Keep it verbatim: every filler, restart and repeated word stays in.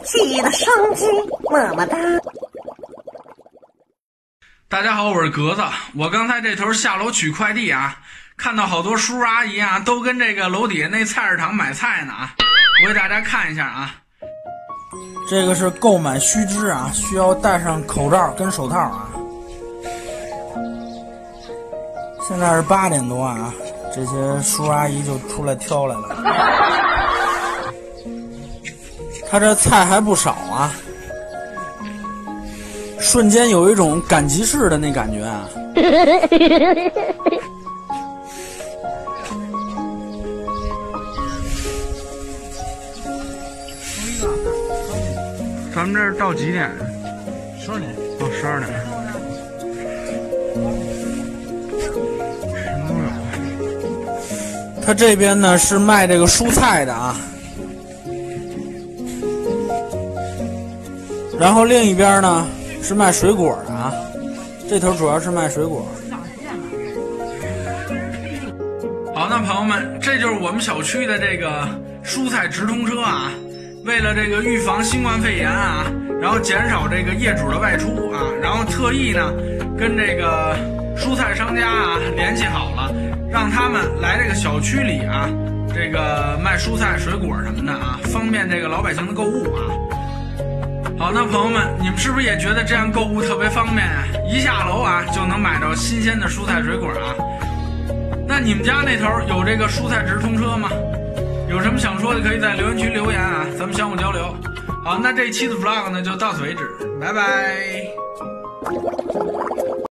记得双击，么么哒。 大家好，我是格子。我刚才这头下楼取快递啊，看到好多叔叔阿姨啊，都跟这个楼底下那菜市场买菜呢啊。我给大家看一下啊， 这个是购买须知啊，需要戴上口罩跟手套啊。现在是八点多啊，这些叔阿姨就出来挑来了。他这菜还不少啊，瞬间有一种赶集市的那感觉啊。 咱们这儿到几点？ 十二点。 哦，十二点。 他这边呢是卖这个蔬菜的啊，然后另一边呢是卖水果的啊，这头主要是卖水果。 好，那朋友们，这就是我们小区的这个蔬菜直通车啊。为了这个预防新冠肺炎啊，然后减少这个业主的外出啊，然后特意呢跟这个蔬菜商家啊联系好了，让他们来这个小区里啊，这个卖蔬菜水果什么的啊，方便这个老百姓的购物啊。好，那朋友们，你们是不是也觉得这样购物特别方便啊？一下楼啊就能买到新鲜的蔬菜水果啊。那你们家那头有这个蔬菜直通车吗？有什么想说的可以在留言区留言啊，咱们相互交流。好，那这一期的 vlog 呢就到此为止，拜拜。